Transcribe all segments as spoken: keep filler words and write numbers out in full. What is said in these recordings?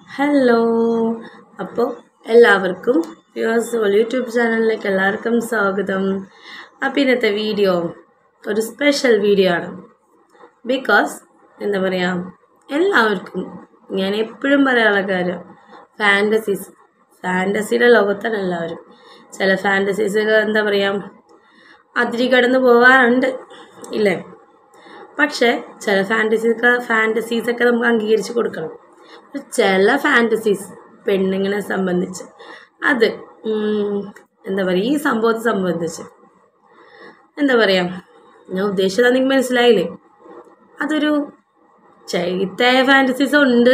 Hello അപ്പോൾ എല്ലാവർക്കും viewers YouTube ചാനലിലേക്ക് എല്ലാവർക്കും സ്വാഗതം. അപ്പോൾ ഇന്നത്തെ വീഡിയോ ഒരു സ്പെഷ്യൽ വീഡിയോ ആണ്. ബിക്കോസ് എന്താ പറയുക, എല്ലാവർക്കും ഞാൻ എപ്പോഴും പറയാനുള്ള കാര്യം ഫാൻറ്റസീസ് ഫാൻറ്റസിയുടെ ലോകത്താണ് എല്ലാവരും. ചില ഫാൻറ്റസീസുകൾ എന്താ പറയുക അതിരി കടന്ന് പോകാറുണ്ട് ഇല്ലേ. പക്ഷേ ചില ഫാൻറ്റസീസ് ഫാൻറ്റസീസൊക്കെ നമുക്ക് അംഗീകരിച്ച് കൊടുക്കണം. ചില ഫാൻറ്റസീസ് പെണ്ണുങ്ങളെ സംബന്ധിച്ച് അത് എന്താ പറയുക ഈ സംഭവത്തെ സംബന്ധിച്ച് എന്താ പറയുക ഞാൻ ഉദ്ദേശിച്ചത് നിങ്ങൾക്ക് മനസ്സിലായില്ലേ. അതൊരു ചൈത്തായ ഫാൻറ്റസീസും ഉണ്ട്,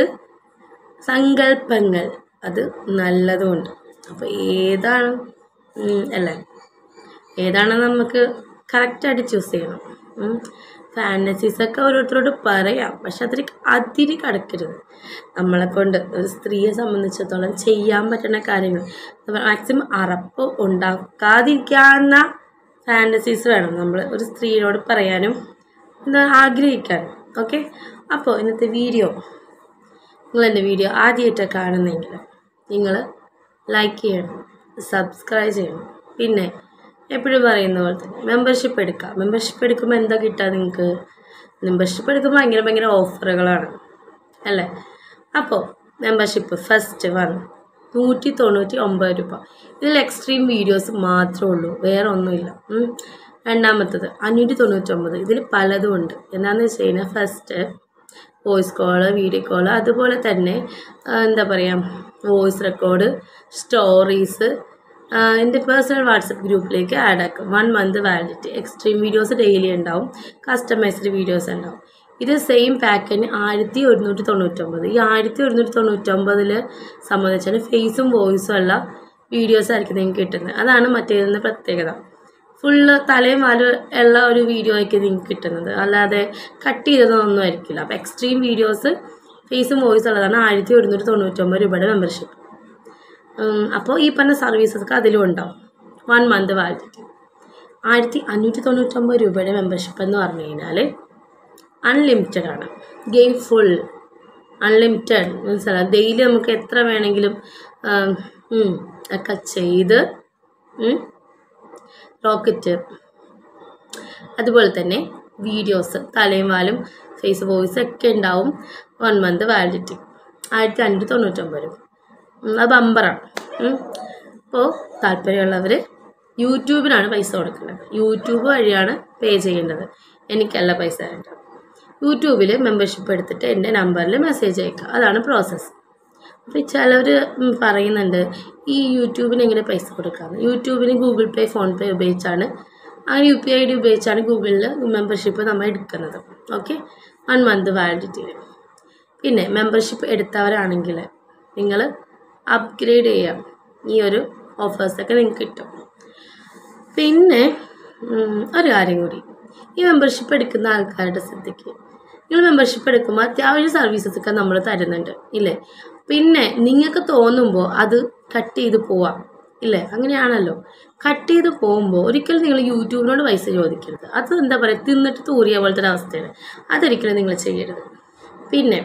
സങ്കല്പങ്ങൾ അത് നല്ലതുമുണ്ട്. അപ്പോൾ ഏതാണ് അല്ലേ ഏതാണെന്ന് നമുക്ക് കറക്റ്റായിട്ട് ചൂസ് ചെയ്യണം. ഫാൻറ്റസീസൊക്കെ ഓരോരുത്തരോട് പറയാം, പക്ഷെ അതിൽ അതിരി കടക്കരുത്. നമ്മളെ കൊണ്ട് ഒരു സ്ത്രീയെ സംബന്ധിച്ചിടത്തോളം ചെയ്യാൻ പറ്റുന്ന കാര്യങ്ങൾ മാക്സിമം അറപ്പ് ഉണ്ടാക്കാതിരിക്കാവുന്ന ഫാൻറ്റസീസ് വേണം നമ്മൾ ഒരു സ്ത്രീയോട് പറയാനും എന്താ ആഗ്രഹിക്കാനും. ഓക്കെ, അപ്പോൾ ഇന്നത്തെ വീഡിയോ നിങ്ങളെൻ്റെ വീഡിയോ ആദ്യമായിട്ടാണ് കാണുന്നെങ്കിൽ നിങ്ങൾ ലൈക്ക് ചെയ്യണം, സബ്സ്ക്രൈബ് ചെയ്യണം. പിന്നെ എപ്പോഴും പറയുന്ന പോലെ തന്നെ മെമ്പർഷിപ്പ് എടുക്കുക. മെമ്പർഷിപ്പ് എടുക്കുമ്പോൾ എന്താ കിട്ടുക നിങ്ങൾക്ക്? മെമ്പർഷിപ്പ് എടുക്കുമ്പോൾ ഭയങ്കര ഭയങ്കര ഓഫറുകളാണ് അല്ലേ. അപ്പോൾ മെമ്പർഷിപ്പ് ഫസ്റ്റ് വൺ നൂറ്റി തൊണ്ണൂറ്റി ഒമ്പത് രൂപ. ഇതിൽ എക്സ്ട്രീം വീഡിയോസ് മാത്രമേ ഉള്ളൂ, വേറെ ഒന്നുമില്ല. രണ്ടാമത്തത് അഞ്ഞൂറ്റി തൊണ്ണൂറ്റൊമ്പത്. ഇതിൽ പലതും ഉണ്ട്. എന്താണെന്ന് വെച്ച് കഴിഞ്ഞാൽ first voice call, video call, അതുപോലെ തന്നെ എന്താ പറയുക വോയിസ് റെക്കോർഡ്, സ്റ്റോറീസ്, എൻ്റെ പേഴ്സണൽ വാട്സപ്പ് ഗ്രൂപ്പിലേക്ക് ആഡ് ആക്കും. One month validity. Extreme videos daily ഉണ്ടാവും, കസ്റ്റമൈസ്ഡ് വീഡിയോസ് ഉണ്ടാവും. ഇത് സെയിം പാക്കിന് ആയിരത്തി ഒരുന്നൂറ്റി തൊണ്ണൂറ്റൊമ്പത്. ഈ ആയിരത്തി ഒരുന്നൂറ്റി തൊണ്ണൂറ്റൊമ്പതിൽ സംബന്ധിച്ചാൽ ഫേസും വോയിസും ഉള്ള വീഡിയോസ് ആയിരിക്കും നിങ്ങൾക്ക് കിട്ടുന്നത്. അതാണ് മറ്റേതിൻ്റെ പ്രത്യേകത. ഫുള്ള് തലയും വാലും ഉള്ള ഒരു വീഡിയോ ആയിരിക്കും നിങ്ങൾക്ക് കിട്ടുന്നത്, അല്ലാതെ കട്ട് ചെയ്തതൊന്നും ആയിരിക്കില്ല. അപ്പോൾ എക്സ്ട്രീം വീഡിയോസ് ഫേസും വോയിസും ഉള്ളതാണ് ആയിരത്തി ഒരുന്നൂറ്റി തൊണ്ണൂറ്റൊമ്പത് രൂപയുടെ മെമ്പർഷിപ്പ്. അപ്പോൾ ഈ പറഞ്ഞ സർവീസസൊക്കെ അതിലും ഉണ്ടാവും. One month validity. ആയിരത്തി അഞ്ഞൂറ്റി തൊണ്ണൂറ്റൊമ്പത് രൂപയുടെ മെമ്പർഷിപ്പ് എന്ന് പറഞ്ഞു കഴിഞ്ഞാൽ അൺലിമിറ്റഡ് ആണ്. ഗെയിം ഫുൾ അൺലിമിറ്റഡ് മനസ്സിലായി. ഡെയിലി നമുക്ക് എത്ര വേണമെങ്കിലും ഒക്കെ ചെയ്ത് റോക്കറ്റ് അതുപോലെ തന്നെ വീഡിയോസ് തലയും വാലും ഫേസ് വോയിസ് ഒക്കെ ഉണ്ടാവും. വൺ മന്ത് വാലിഡിറ്റി ആയിരത്തി അഞ്ഞൂറ്റി തൊണ്ണൂറ്റൊമ്പത് രൂപ. അത് ബമ്പറാണ്. അപ്പോൾ താല്പര്യമുള്ളവർ യൂട്യൂബിനാണ് പൈസ കൊടുക്കേണ്ടത്. യൂട്യൂബ് വഴിയാണ് പേ ചെയ്യേണ്ടത്, എനിക്കല്ല പൈസ തരേണ്ടത്. യൂട്യൂബിൽ മെമ്പർഷിപ്പ് എടുത്തിട്ട് എൻ്റെ നമ്പറിൽ മെസ്സേജ് അയക്കുക, അതാണ് പ്രോസസ്സ്. അപ്പോൾ ചിലവർ പറയുന്നുണ്ട് ഈ യൂട്യൂബിന് എങ്ങനെ പൈസ കൊടുക്കാമെന്ന്. യൂട്യൂബിന് ഗൂഗിൾ പേ, ഫോൺ പേ ഉപയോഗിച്ചാണ്, അങ്ങനെ യു പി ഐ ഡി ഉപയോഗിച്ചാണ് ഗൂഗിളിൽ മെമ്പർഷിപ്പ് നമ്മൾ എടുക്കുന്നത്. ഓക്കെ, വൺ മന്ത് വാലിഡിറ്റിയിൽ. പിന്നെ മെമ്പർഷിപ്പ് എടുത്തവരാണെങ്കിൽ നിങ്ങൾ അപ്ഗ്രേഡ് ചെയ്യാം, ഈ ഒരു ഓഫേഴ്സൊക്കെ നിങ്ങൾക്ക് കിട്ടും. പിന്നെ ഒരു കാര്യം കൂടി, ഈ മെമ്പർഷിപ്പ് എടുക്കുന്ന ആൾക്കാരുടെ ശ്രദ്ധയ്ക്ക്, നിങ്ങൾ മെമ്പർഷിപ്പ് എടുക്കുമ്പോൾ അത്യാവശ്യം സർവീസസൊക്കെ നമ്മൾ തരുന്നുണ്ട് ഇല്ലേ. പിന്നെ നിങ്ങൾക്ക് തോന്നുമ്പോൾ അത് കട്ട് ചെയ്ത് പോവാം ഇല്ലേ, അങ്ങനെയാണല്ലോ. കട്ട് ചെയ്ത് പോകുമ്പോൾ ഒരിക്കലും നിങ്ങൾ യൂട്യൂബിനോട് പൈസ ചോദിക്കരുത്. അത് എന്താ പറയുക തിന്നിട്ട് തൂറിയ പോലത്തെ ഒരു അവസ്ഥയാണ്. അതൊരിക്കലും നിങ്ങൾ ചെയ്യരുത്. പിന്നെ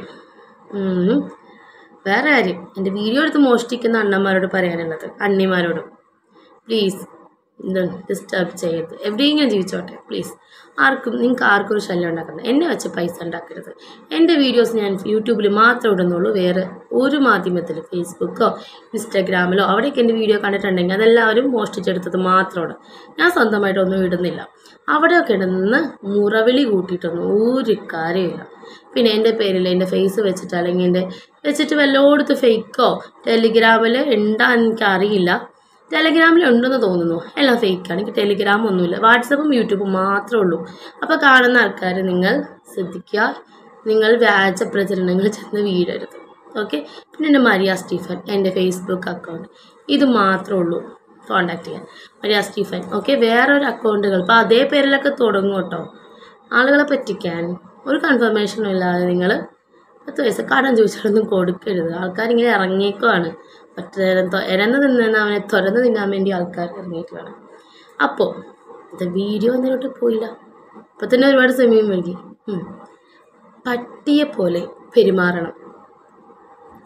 വേറെ കാര്യം, എൻ്റെ വീഡിയോ എടുത്ത് മോഷ്ടിക്കുന്ന അണ്ണന്മാരോട് പറയാനുള്ളത്, അണ്ണിമാരോടും പ്ലീസ് ഡിസ്റ്റർബ് ചെയ്യരുത്. എവിടെയെങ്കിലും ജീവിച്ചോട്ടെ പ്ലീസ്. ആർക്കും നിങ്ങൾക്ക് ആർക്കും ഒരു ശല്യം ഉണ്ടാക്കരുത്. എന്നെ വെച്ച് പൈസ ഉണ്ടാക്കരുത്. എൻ്റെ വീഡിയോസ് ഞാൻ യൂട്യൂബിൽ മാത്രമേ ഇടുന്നുള്ളൂ, വേറെ ഒരു മാധ്യമത്തിൽ ഫേസ്ബുക്കോ ഇൻസ്റ്റാഗ്രാമിലോ അവിടേക്ക് എൻ്റെ വീഡിയോ കണ്ടിട്ടുണ്ടെങ്കിൽ അതെല്ലാവരും മോഷ്ടിച്ചെടുത്തത് മാത്രമാണ്. ഞാൻ സ്വന്തമായിട്ടൊന്നും ഇടുന്നില്ല. അവിടെയൊക്കെ ഇടുന്ന മുറവിളി കൂട്ടിയിട്ടൊന്നും ഒരു കാര്യമില്ല. പിന്നെ എൻ്റെ പേരിൽ എൻ്റെ ഫേസ് വെച്ചിട്ട് അല്ലെങ്കിൽ എൻ്റെ വെച്ചിട്ട് വല്ലോടത്ത് ഫേക്കോ ടെലിഗ്രാമിൽ ഉണ്ടാന്ന് എനിക്കറിയില്ല. ടെലിഗ്രാമിൽ ഉണ്ടെന്ന് തോന്നുന്നു, എല്ലാം ഫേക്കാണ്. എനിക്ക് ടെലിഗ്രാം ഒന്നുമില്ല, വാട്സപ്പും യൂട്യൂബും മാത്രമേ ഉള്ളൂ. അപ്പോൾ കാണുന്ന ആൾക്കാർ നിങ്ങൾ ശ്രദ്ധിക്കുക, നിങ്ങൾ വ്യാജ പ്രചരണങ്ങൾ ചെന്ന് വീഴരുത്. ഓക്കെ, പിന്നെ എൻ്റെ മരിയ സ്റ്റീഫൻ എൻ്റെ ഫേസ്ബുക്ക് അക്കൗണ്ട്, ഇത് മാത്രമേ ഉള്ളൂ കോൺടാക്ട് ചെയ്യാൻ, മരിയ സ്റ്റീഫൻ. ഓക്കെ, വേറൊരു അക്കൗണ്ടുകൾ ഇപ്പോൾ അതേ പേരിലൊക്കെ തുടങ്ങും കേട്ടോ. ആളുകളെ പറ്റിക്കാൻ ഒരു കൺഫർമേഷനും ഇല്ലാതെ നിങ്ങൾ പത്ത് പൈസ കടം ചോദിച്ചാലൊന്നും കൊടുക്കരുത്. ആൾക്കാരിങ്ങനെ ഇറങ്ങിയേക്കുവാണ്. മറ്റേ ഇരന്ന് തിന്നുന്ന അവനെ തുറന്ന് തിന്നാൻ വേണ്ടി ആൾക്കാർ ഇറങ്ങിയേക്കുവാണ്. അപ്പോൾ ഇത് വീഡിയോ എന്തിനോട്ട് പോയില്ല, അപ്പോൾ തന്നെ ഒരുപാട് സമയം വൈകി. പട്ടിയെ പോലെ പെരുമാറണം.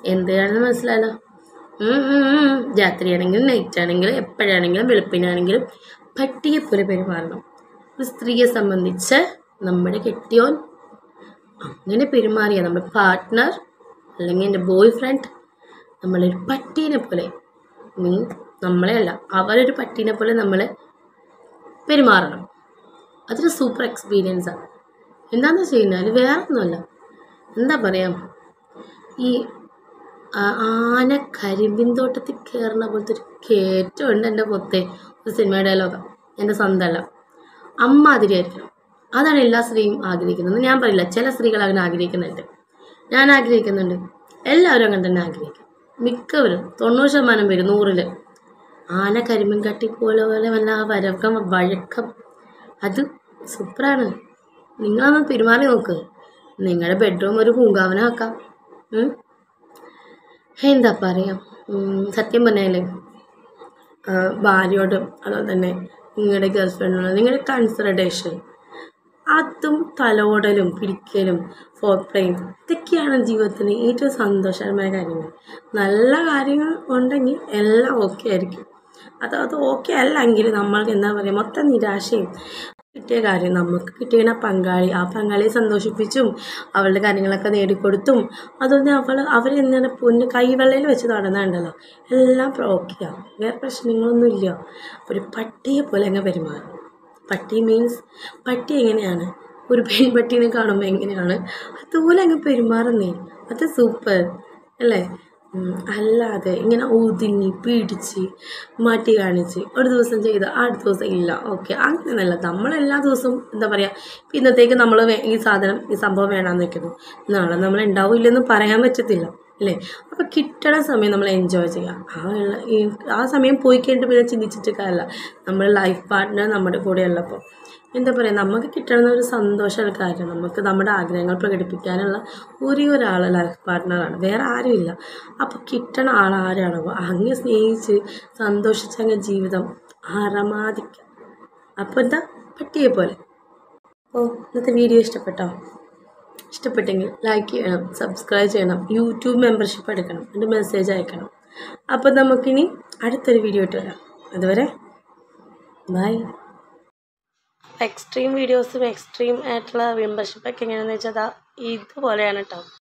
എന്തിനാണെന്ന് മനസ്സിലായല്ലോ. രാത്രിയാണെങ്കിലും നൈറ്റ് ആണെങ്കിലും എപ്പോഴാണെങ്കിലും വെളുപ്പിനാണെങ്കിലും പട്ടിയെ പോലെ പെരുമാറണം. ഒരു സ്ത്രീയെ സംബന്ധിച്ച് നമ്മുടെ കെട്ടിയോൻ അങ്ങനെ പെരുമാറിയ നമ്മുടെ പാർട്ട്ണർ അല്ലെങ്കിൽ എൻ്റെ ബോയ് ഫ്രണ്ട് നമ്മളൊരു പട്ടീനെ പോലെ, നീ നമ്മളെ അല്ല അവരൊരു പട്ടീനെ പോലെ നമ്മൾ പെരുമാറണം. അതൊരു സൂപ്പർ എക്സ്പീരിയൻസാണ്. എന്താണെന്ന് വെച്ച് കഴിഞ്ഞാൽ വേറെ ഒന്നുമല്ല, എന്താ പറയുക, ഈ ആന കരിമ്പിൻ തോട്ടത്തിൽ കയറുന്ന പോലത്തെ ഒരു കയറ്റമുണ്ട് എൻ്റെ പൊത്തെ. ഒരു സിനിമ ഡയലോഗാണ്, എൻ്റെ സ്വന്തമല്ല. അമ്മാതിരിയായിരിക്കണം. അതാണ് എല്ലാ സ്ത്രീയും ആഗ്രഹിക്കുന്നത്. ഞാൻ പറയില്ല, ചില സ്ത്രീകൾ അങ്ങനെ ആഗ്രഹിക്കുന്നുണ്ട്, ഞാൻ ആഗ്രഹിക്കുന്നുണ്ട്. എല്ലാവരും അങ്ങനെ തന്നെ ആഗ്രഹിക്കും. മിക്കവരും തൊണ്ണൂറ് ശതമാനം പേര് നൂറിൽ ആന കരിമ്പിൻ കട്ടി പോലെ പോലെ വല്ല ആ വരക്കം വഴക്കം അത് സൂപ്പറാണ്. നിങ്ങളൊന്ന് പെരുമാറി നോക്ക്. നിങ്ങളുടെ ബെഡ്റൂം ഒരു പൂങ്കാവനാക്കാം. എന്താ പറയുക, സത്യം പറഞ്ഞാലേ ഭാര്യയോടും അതുപോലെ തന്നെ നിങ്ങളുടെ ഗേൾ ഫ്രണ്ടിനോടും നിങ്ങളുടെ കൺസിഡറേഷൻ, അതും തലോടലും പിടിക്കലും ഫോർപ്ലേയും ഇതൊക്കെയാണ് ജീവിതത്തിന് ഏറ്റവും സന്തോഷകരമായ കാര്യങ്ങൾ. നല്ല കാര്യങ്ങൾ ഉണ്ടെങ്കിൽ എല്ലാം ഓക്കെ ആയിരിക്കും. അത് അത് ഓക്കെ അല്ലെങ്കിൽ നമ്മൾക്ക് എന്താ പറയുക, മൊത്തം നിരാശയും. കിട്ടിയ കാര്യം നമുക്ക് കിട്ടിയ പങ്കാളി, ആ പങ്കാളിയെ സന്തോഷിപ്പിച്ചും അവളുടെ കാര്യങ്ങളൊക്കെ നേടിക്കൊടുത്തും അതുകൊണ്ട് അവൾ അവരെന്താണ് പൊന്ന് കൈവെള്ളയിൽ വെച്ച് നടന്നുണ്ടല്ലോ, എല്ലാം ഓക്കെയാണ്, വേറെ പ്രശ്നങ്ങളൊന്നുമില്ല. ഒരു പട്ടിയെ പോലെ അങ്ങ് പെരുമാറും. പട്ടി മീൻസ് പട്ടി എങ്ങനെയാണ് ഒരു പെൺപട്ടീനെ കാണുമ്പോൾ എങ്ങനെയാണ് അതുപോലെ അങ്ങ് പെരുമാറുന്നേ, അത് സൂപ്പർ അല്ലേ. അല്ലാതെ ഇങ്ങനെ ഒതുങ്ങി പിടിച്ച് മാറ്റി കാണിച്ച് ഒരു ദിവസം ചെയ്ത് അടുത്ത ദിവസം ഇല്ല, ഓക്കെ അങ്ങനെയല്ല. നമ്മളെല്ലാ ദിവസവും എന്താ പറയുക, ഇന്നത്തേക്ക് നമ്മൾ ഈ സാധനം ഈ സംഭവം വേണമെന്ന് വെക്കുന്നു, നാളെ നമ്മൾ ഉണ്ടാവില്ലെന്ന് പറയാൻ പറ്റത്തില്ല അല്ലേ. അപ്പോൾ കിട്ടണ സമയം നമ്മൾ എൻജോയ് ചെയ്യാം. ആ ഉള്ള ഈ ആ സമയം പോയി കഴിഞ്ഞിട്ട് പിന്നെ ചിന്തിച്ചിട്ട് കാര്യമില്ല. നമ്മൾ ലൈഫ് പാർട്ട്ണർ നമ്മുടെ കൂടെ ഉള്ളപ്പോൾ എന്താ പറയുക, നമുക്ക് കിട്ടണമെന്ന ഒരു സന്തോഷമുള്ള കാര്യം, നമുക്ക് നമ്മുടെ ആഗ്രഹങ്ങൾ പ്രകടിപ്പിക്കാനുള്ള ഒരേ ഒരാൾ ലൈഫ് പാർട്ട്ണറാണ്, വേറെ ആരുമില്ല. അപ്പോൾ കിട്ടണ ആൾ ആരാണോ അങ്ങനെ സ്നേഹിച്ച് സന്തോഷിച്ച് അങ്ങ് ജീവിതം ആരമാദിക്കാം. അപ്പോൾ എന്താ പട്ടിയെ പോലെ. അപ്പോൾ ഇന്നത്തെ വീഡിയോ ഇഷ്ടപ്പെട്ടോ? ഇഷ്ടപ്പെട്ടെങ്കിൽ ലൈക്ക് ചെയ്യണം, സബ്സ്ക്രൈബ് ചെയ്യണം, യൂട്യൂബ് മെമ്പർഷിപ്പ് എടുക്കണം, എൻ്റെ മെസ്സേജ് അയക്കണം. അപ്പോൾ നമുക്കിനി അടുത്തൊരു വീഡിയോ ഇട്ട് വരാം. അതുവരെ ബൈ. എക്സ്ട്രീം വീഡിയോസും എക്സ്ട്രീം ആയിട്ടുള്ള മെമ്പർഷിപ്പൊക്കെ എങ്ങനെയാണെന്ന് വെച്ചാൽ ഇതുപോലെയാണ് കേട്ടോ.